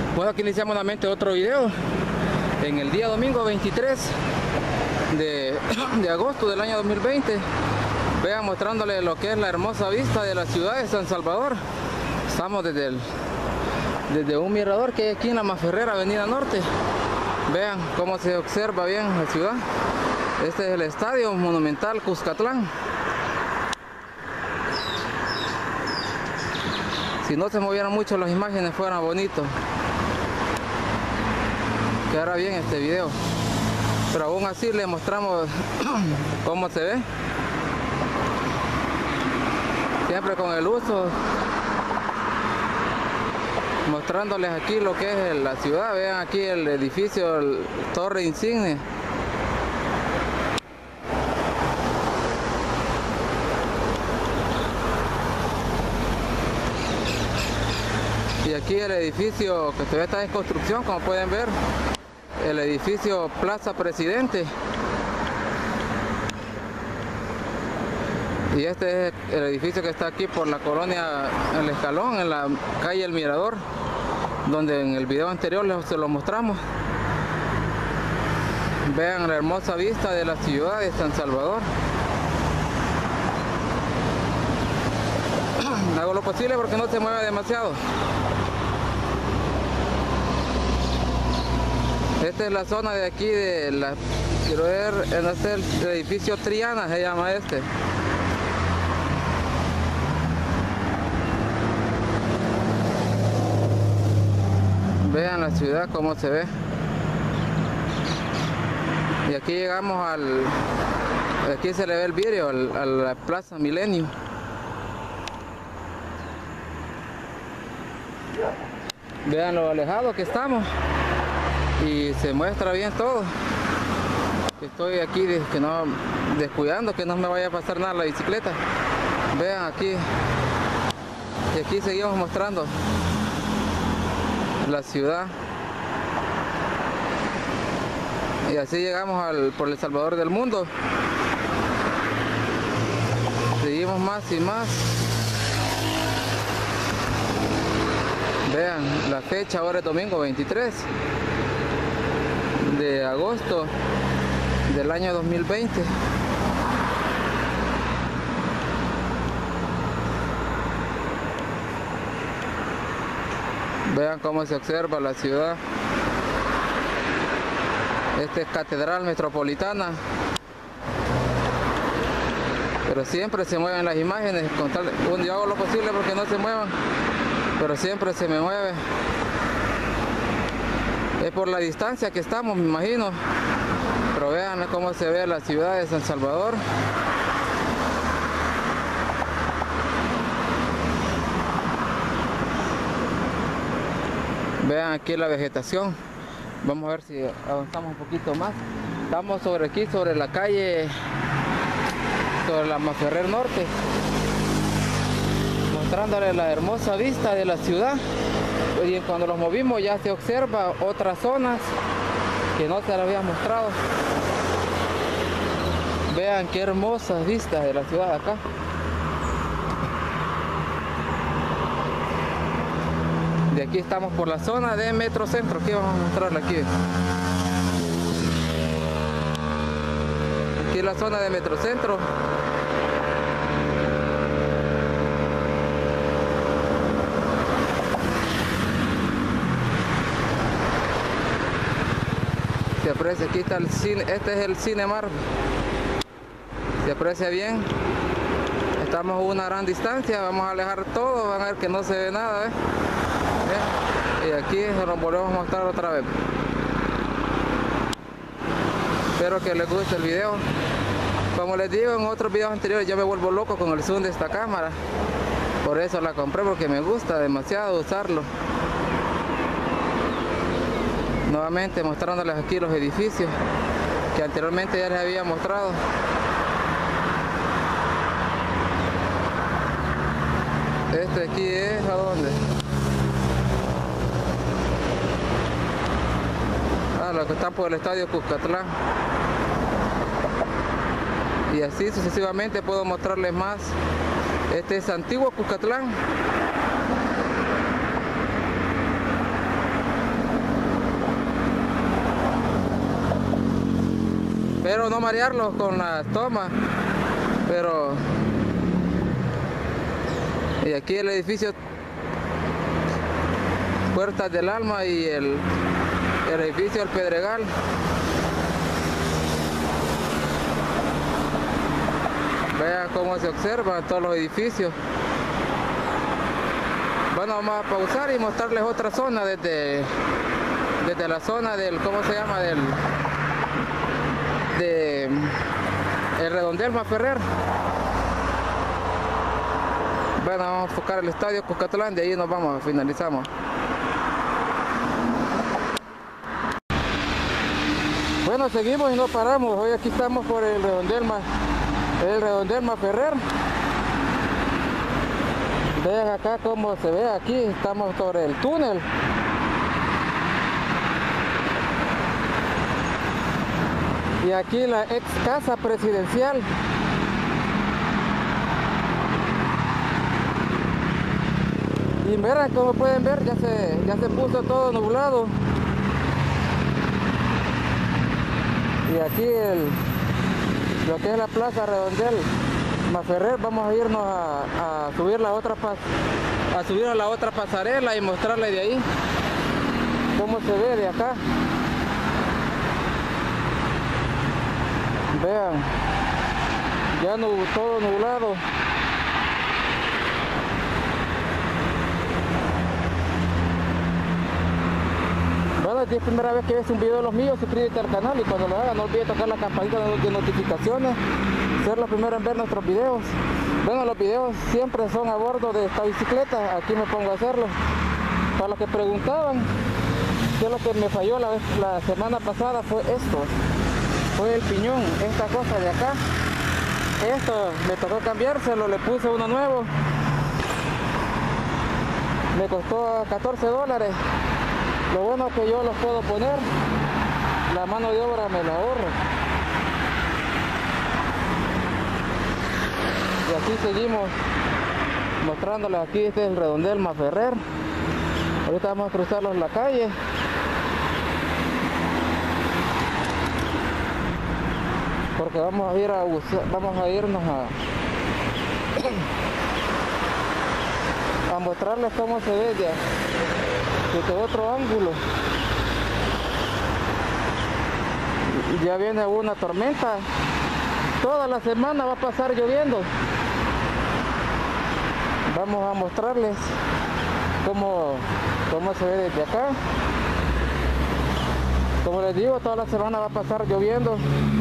Bueno, aquí iniciamos nuevamente otro video en el día domingo 23 de agosto del año 2020. Vean, mostrándole lo que es la hermosa vista de la ciudad de San Salvador. Estamos desde un mirador que hay aquí en la Masferrera, Avenida Norte. Vean cómo se observa bien la ciudad. Este es el Estadio Monumental Cuscatlán. Si no se movieran mucho las imágenes, fueran bonitos. Quedará bien este video. Pero aún así les mostramos cómo se ve. Siempre con el uso. Mostrándoles aquí lo que es la ciudad. Vean aquí el edificio, el Torre Insigne. Y aquí el edificio que todavía está en construcción, como pueden ver, el edificio Plaza Presidente. Y este es el edificio que está aquí por la colonia El Escalón, en la calle El Mirador, donde en el video anterior se lo mostramos. Vean la hermosa vista de la ciudad de San Salvador. Hago lo posible porque no se mueve demasiado. Esta es la zona de aquí de la, quiero ver, este es el edificio Triana, se llama este. Vean la ciudad cómo se ve. Y aquí llegamos aquí se le ve el vidrio, a la Plaza Milenio. Vean lo alejado que estamos. Y se muestra bien todo. Estoy aquí descuidando que no me vaya a pasar nada la bicicleta. Vean aquí. Y aquí seguimos mostrando la ciudad. Y así llegamos por El Salvador del mundo. Seguimos más y más. Vean la fecha, ahora es domingo 23 de agosto del año 2020. Vean cómo se observa la ciudad. Esta es Catedral Metropolitana. Pero siempre se mueven las imágenes. Yo hago lo posible porque no se muevan, pero siempre se me mueve. Es por la distancia que estamos, me imagino. Pero vean cómo se ve la ciudad de San Salvador. Vean aquí la vegetación. Vamos a ver si avanzamos un poquito más. Estamos aquí sobre la calle, sobre la Masferrer Norte, mostrándole la hermosa vista de la ciudad. Y cuando los movimos ya se observa otras zonas que no se las había mostrado. Vean qué hermosas vistas de la ciudad de acá. De aquí estamos por la zona de Metrocentro. Aquí vamos a mostrarle aquí. Aquí es la zona de Metrocentro. Se aprecia, aquí está el cine, este es el Cinemark. Se aprecia bien. Estamos a una gran distancia, vamos a alejar todo, van a ver que no se ve nada, ¿eh? Y aquí nos volvemos a mostrar otra vez. Espero que les guste el video. Como les digo en otros videos anteriores, yo me vuelvo loco con el zoom de esta cámara. Por eso la compré, porque me gusta demasiado usarlo. Nuevamente mostrándoles aquí los edificios que anteriormente ya les había mostrado. Este aquí es ¿a dónde? Los que están por el Estadio Cuscatlán. Y así sucesivamente puedo mostrarles más. Este es antiguo Cuscatlán. espero no marearlos con las tomas, pero y aquí el edificio Puertas del Alma y el edificio El Pedregal. Vean cómo se observan todos los edificios. Bueno, vamos a pausar y mostrarles otra zona desde la zona del, ¿cómo se llama? El Redondel Maferrer. Bueno, vamos a enfocar el estadio Cuscatlán, de ahí nos vamos, finalizamos. Bueno, seguimos y no paramos. Hoy aquí estamos por el Redondel Maferrer. Vean acá cómo se ve aquí, estamos sobre el túnel. Y aquí la ex casa presidencial. Y verán, como pueden ver, ya se puso todo nublado. Y aquí lo que es la plaza Redondel Maferrer, vamos a irnos a subir a la otra pasarela y mostrarle de ahí cómo se ve de acá. Vean, ya no, todo nublado. Bueno, si es primera vez que ves un video de los míos, suscríbete al canal y cuando lo hagas no olvides tocar la campanita de notificaciones, ser los primeros en ver nuestros videos. Bueno, los videos siempre son a bordo de esta bicicleta, aquí me pongo a hacerlo. Para los que preguntaban qué es lo que me falló la semana pasada, fue esto. Fue el piñón, esta cosa de acá. Esto me tocó cambiárselo, le puse uno nuevo. Me costó $14. Lo bueno es que yo los puedo poner, la mano de obra me la ahorro. Y así seguimos mostrándoles aquí, este es el Redondel Maferrer. Ahorita vamos a cruzarlos la calle. Porque vamos a irnos a mostrarles cómo se ve desde otro ángulo. Ya viene una tormenta, toda la semana va a pasar lloviendo. Vamos a mostrarles cómo se ve desde acá. Como les digo, toda la semana va a pasar lloviendo.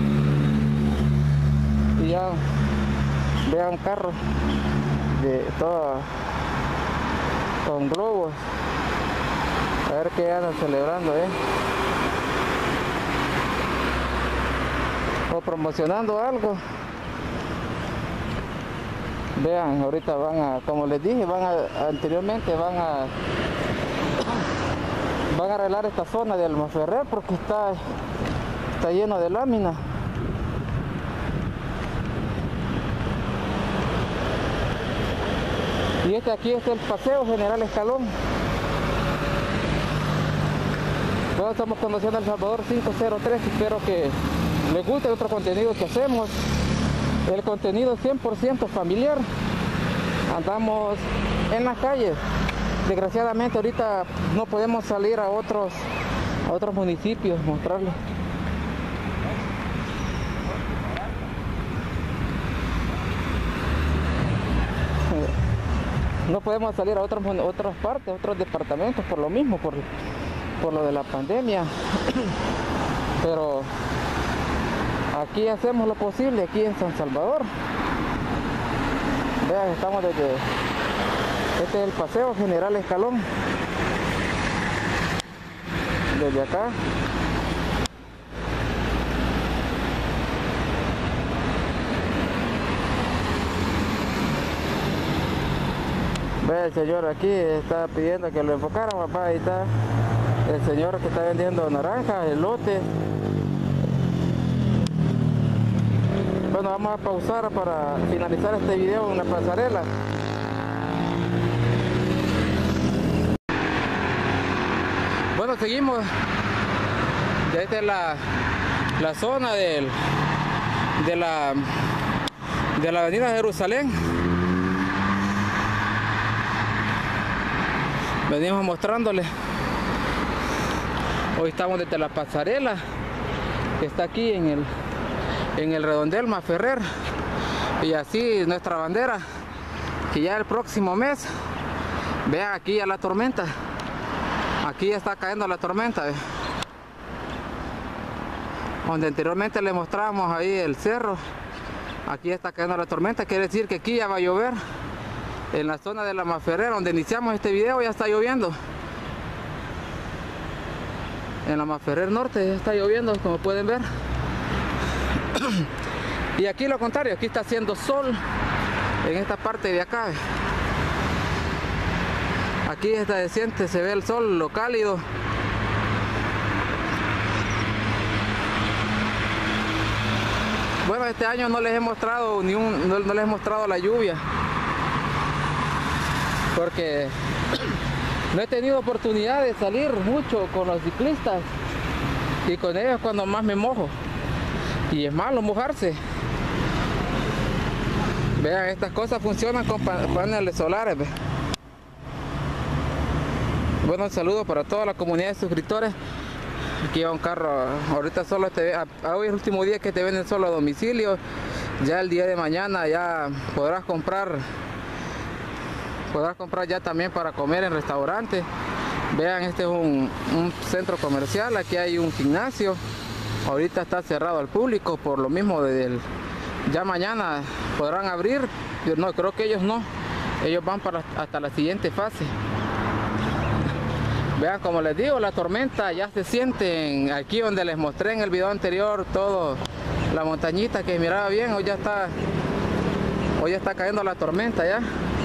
Y ya vean carros de todo con globos. A ver qué andan celebrando, o promocionando algo. Vean, ahorita como les dije, anteriormente van a arreglar esta zona del Maferrer porque está lleno de lámina. Y aquí es el Paseo General Escalón. Bueno, estamos conociendo El Salvador 503, espero que les guste otro contenido que hacemos. El contenido es 100% familiar. Andamos en las calles. Desgraciadamente ahorita no podemos salir a otros municipios, mostrarles. No podemos salir a otras partes, otros departamentos por lo mismo, por lo de la pandemia. Pero aquí hacemos lo posible, aquí en San Salvador. Vean, estamos este es el Paseo General Escalón. Desde acá. Ve, el señor aquí está pidiendo que lo enfocaran, papá. Ahí está el señor que está vendiendo naranjas, elotes. Bueno, vamos a pausar para finalizar este video en la pasarela. Bueno, seguimos. Ya esta es la zona del de la avenida Jerusalén. Venimos mostrándoles. Hoy estamos desde la pasarela que está aquí en el redondel Masferrer, y así nuestra bandera, que ya el próximo mes, vean aquí ya la tormenta, aquí ya está cayendo la tormenta, ¿ve? Donde anteriormente les mostrábamos ahí el cerro, aquí está cayendo la tormenta, quiere decir que aquí ya va a llover. En la zona de la Masferrer, donde iniciamos este video, ya está lloviendo. En la Masferrer Norte ya está lloviendo, como pueden ver. Y aquí lo contrario, aquí está haciendo sol en esta parte de acá. Aquí está decente, se ve el sol, lo cálido. Bueno, este año no les he mostrado no les he mostrado la lluvia, porque no he tenido oportunidad de salir mucho con los ciclistas, y con ellos cuando más me mojo, y es malo mojarse. Vean, estas cosas funcionan con paneles solares, ¿ve? Bueno, un saludo para toda la comunidad de suscriptores. Aquí va un carro, ahorita solo hoy es el último día que te venden solo a domicilio. Ya el día de mañana ya podrás comprar ya también para comer en restaurantes. Vean, este es un centro comercial, aquí hay un gimnasio. Ahorita está cerrado al público por lo mismo ya mañana podrán abrir. No, creo que ellos no, ellos van hasta la siguiente fase. Vean, como les digo, la tormenta ya se siente aquí donde les mostré en el video anterior, todo la montañita que miraba bien, hoy ya está cayendo la tormenta ya.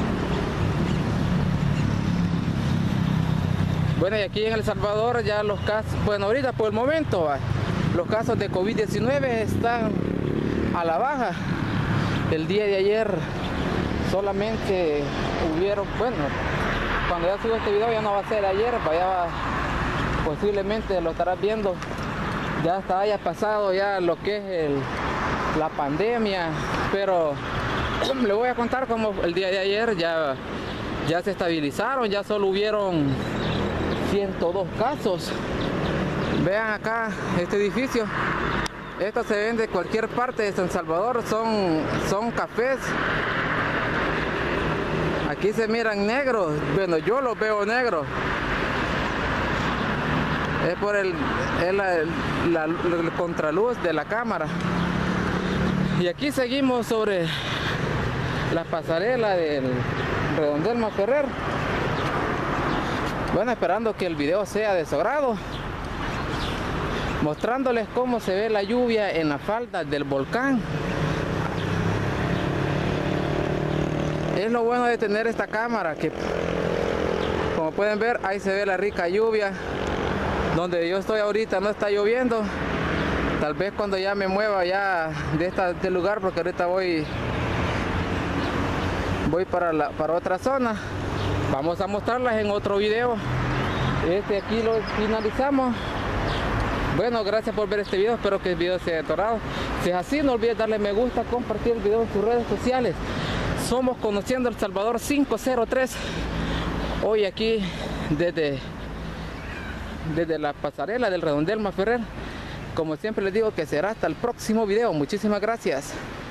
Bueno, y aquí en El Salvador ya los casos, bueno, ahorita por el momento los casos de COVID-19 están a la baja. El día de ayer solamente hubieron, bueno, cuando ya subo este video ya no va a ser ayer, posiblemente lo estarás viendo, ya hasta haya pasado ya lo que es la pandemia, pero le voy a contar cómo el día de ayer ya se estabilizaron, ya solo hubieron 102 casos. Vean acá este edificio, esto se vende en cualquier parte de San Salvador, son cafés. Aquí se miran negros, bueno, yo los veo negros. Es por el contraluz de la cámara. Y aquí seguimos sobre la pasarela del redondel Masferrer. Bueno, esperando que el video sea de su agrado, mostrándoles cómo se ve la lluvia en la falda del volcán. Es lo bueno de tener esta cámara, que como pueden ver, ahí se ve la rica lluvia. Donde yo estoy ahorita no está lloviendo. Tal vez cuando ya me mueva ya de este lugar, porque ahorita voy para otra zona, vamos a mostrarlas en otro video. Aquí lo finalizamos. Bueno, gracias por ver este video, espero que el video sea atorado. Si es así, no olvides darle me gusta, compartir el video en sus redes sociales. Somos Conociendo El Salvador 503. Hoy aquí desde la pasarela del redondel Masferrer. Como siempre les digo, que será hasta el próximo video. Muchísimas gracias.